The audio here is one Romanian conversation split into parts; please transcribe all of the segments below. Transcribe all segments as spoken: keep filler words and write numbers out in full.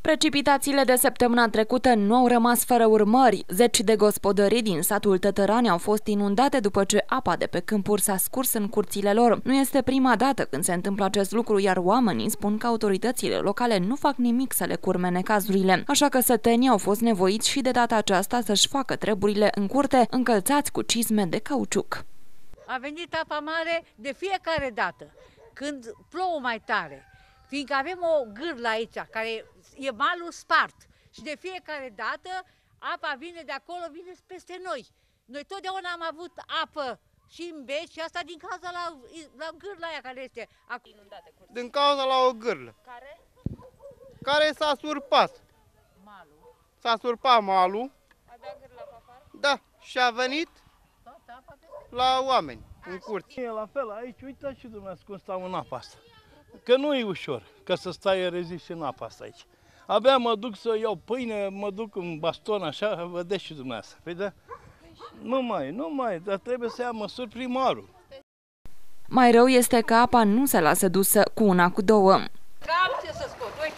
Precipitațiile de săptămâna trecută nu au rămas fără urmări. Zeci de gospodării din satul Tătărani au fost inundate după ce apa de pe câmpuri s-a scurs în curțile lor. Nu este prima dată când se întâmplă acest lucru, iar oamenii spun că autoritățile locale nu fac nimic să le curme necazurile. Așa că sătenii au fost nevoiți și de data aceasta să-și facă treburile în curte, încălțați cu cizme de cauciuc. A venit apa mare de fiecare dată, când plouă mai tare. Fiindcă avem o gârlă aici, care e malul spart și de fiecare dată apa vine de acolo, vine peste noi. Noi totdeauna am avut apă și în beci și asta din cauza la, la gârla aia care este inundată. Din cauza la o gârlă. Care? Care s-a surpat. Malul. S-a surpat malul. A dat gârla pe afară? Da, și a venit la oameni, în curți. E la fel, aici uitați și dumneavoastră cum stau în apa asta. Că nu e ușor, că să stai rezist în apa asta aici. Abia mă duc să iau pâine, mă duc în baston așa, vedeți și dumneavoastră. Păi da? Nu mai, nu mai, dar trebuie să ia măsuri primarul. Mai rău este că apa nu se lasă dusă cu una, cu două. Cam ce să scot, uite.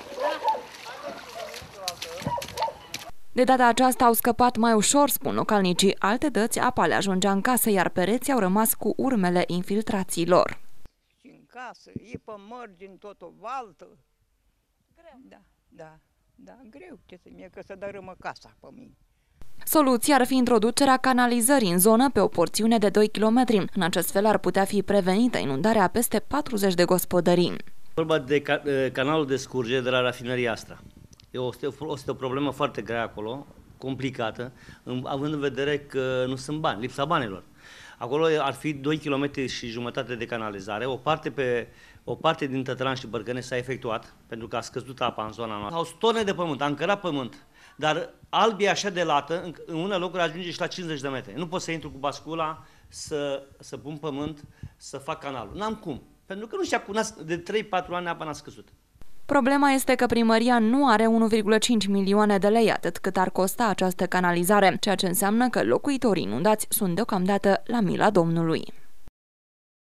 De data aceasta au scăpat mai ușor, spun localnicii. Alte dăți apa le ajungea în casă, iar pereții au rămas cu urmele infiltrațiilor. Și în casă, e pe mărgini, tot o valtă. Greu. Da, da, da, greu, ce să mie, că să dărâmă casa pe mine. Soluția ar fi introducerea canalizării în zonă pe o porțiune de doi kilometri. În acest fel ar putea fi prevenită inundarea a peste patruzeci de gospodării. Vorba de ca, canalul de scurgere de la rafineria Astra. E o, este o problemă foarte grea acolo, complicată, având în vedere că nu sunt bani, lipsa banilor. Acolo ar fi doi kilometri și jumătate de canalizare, o parte, pe, o parte din Tătărani și Bărgăne s-a efectuat, pentru că a scăzut apa în zona noastră. Au tone de pământ, a încărat pământ, dar alb e așa de lată, în, în unele locuri ajunge și la cincizeci de metri. Nu pot să intru cu bascula, să, să pun pământ, să fac canalul. N-am cum, pentru că nu știu, de trei patru ani apa n-a scăzut. Problema este că primăria nu are unu virgulă cinci milioane de lei, atât cât ar costa această canalizare, ceea ce înseamnă că locuitorii inundați sunt deocamdată la mila Domnului.